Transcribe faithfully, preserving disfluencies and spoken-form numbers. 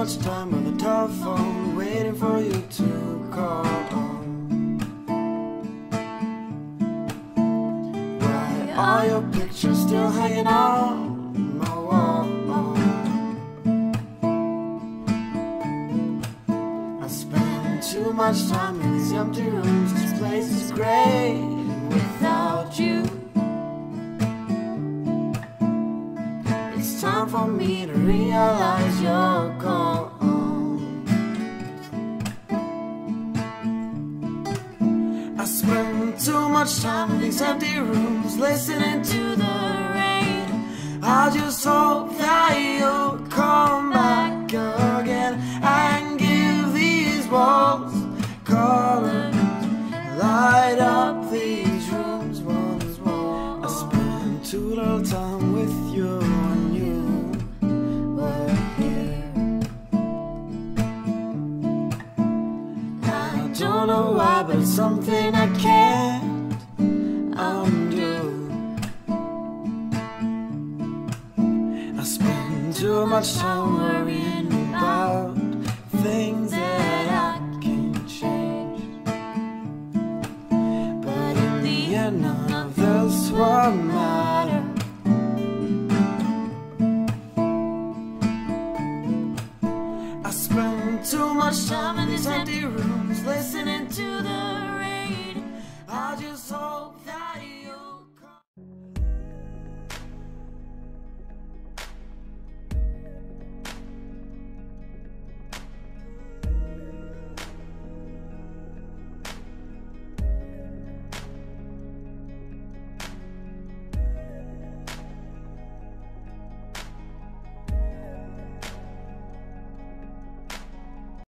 much time on the telephone, waiting for you to call. Why are your pictures still hanging on my wall? I spend too much time in these empty rooms. This place is great without you. It's time for me to realize you're gone. I spend too much time in these empty rooms, listening to the rain. I just hope that you'll come back again and give these walls color, light up these rooms once more. I spend too little time with you when you were here. I don't know why, but it's something I can't undo. I spend too much time worrying about things that I can't change. But in the end, none of this will matter.